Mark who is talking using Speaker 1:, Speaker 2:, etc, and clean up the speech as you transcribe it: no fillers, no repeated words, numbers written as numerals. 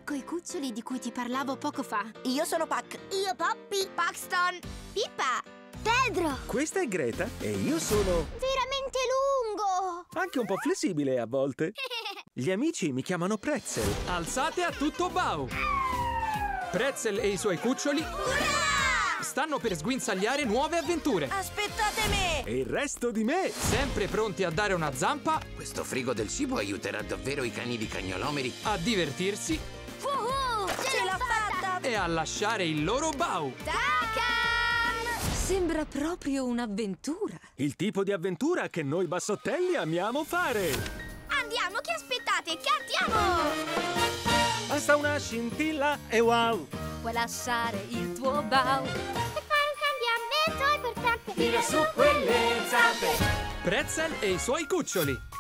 Speaker 1: ecco i cuccioli di cui ti parlavo poco fa.
Speaker 2: Io sono Puck.
Speaker 3: Io Poppy.
Speaker 1: Paxton! Pippa!
Speaker 3: Pedro.
Speaker 4: Questa è Greta e io sono
Speaker 3: Veramente lungo.
Speaker 4: anche un po' flessibile a volte. Gli amici mi chiamano Pretzel.
Speaker 5: Alzate a tutto Bao! Pretzel e i suoi cuccioli stanno per sguinzagliare nuove avventure.
Speaker 2: Aspettate me!
Speaker 4: E il resto di me.
Speaker 5: Sempre pronti a dare una zampa,
Speaker 6: Questo frigo del cibo aiuterà davvero i cani di cagnolomeri.
Speaker 5: a divertirsi
Speaker 2: Ce l'ha fatta!
Speaker 5: e a lasciare il loro Bao.
Speaker 7: Sembra proprio un'avventura.
Speaker 4: Il tipo di avventura che noi bassottelli amiamo fare.
Speaker 1: Andiamo, che aspettate? Cantiamo!
Speaker 4: Basta una scintilla e wow!
Speaker 7: Puoi lasciare il tuo Bao.
Speaker 3: Per fare un cambiamento importante.
Speaker 5: Pretzel e i suoi cuccioli.